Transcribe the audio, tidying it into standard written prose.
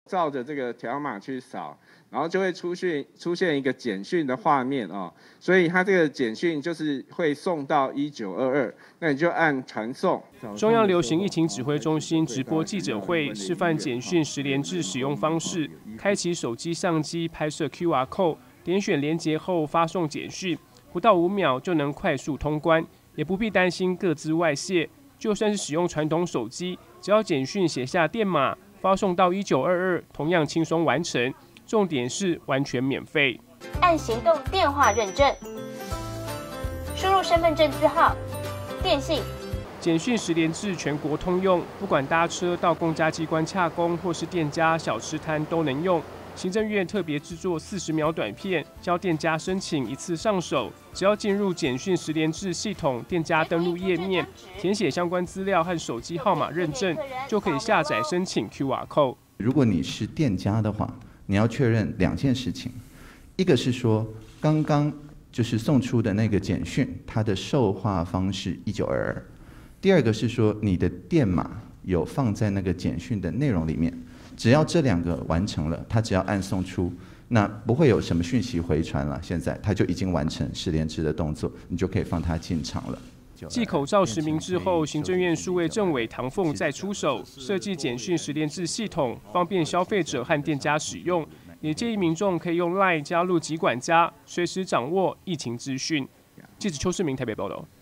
照着这个条码去扫，然后就会出现一个简讯的画面哦，所以它这个简讯就是会送到1922，那你就按传送。 中央流行疫情指挥中心直播记者会，示范简讯实联制使用方式，开启手机相机拍摄 QR code， 点选连结后发送简讯，不到5秒就能快速通关，也不必担心个资外泄。就算是使用传统手机，只要简讯写下电码，发送到1922，同样轻松完成。重点是完全免费。 按行动电话认证，输入身份证字号、电信。 简讯实联制全国通用，不管搭车到公家机关洽公，或是店家、小吃摊都能用。行政院特别制作40秒短片，教店家申请一次上手。只要进入简讯实联制系统店家登录页面，填写相关资料和手机号码认证，就可以下载申请 QR code。 如果你是店家的话，你要确认2件事情，一个是说刚刚就是送出的那个简讯，它的受话方式1922；第二个是说你的电码有放在那个简讯的内容里面。只要这2个完成了，他只要按送出，那不会有什么讯息回传了。现在他就已经完成实联制的动作，你就可以放他进场了。 继口罩实名制后，行政院数位政委唐凤再出手，设计简讯实联制系统，方便消费者和店家使用，也建议民众可以用 LINE 加入疾管家，随时掌握疫情资讯。记者邱世明台北报道。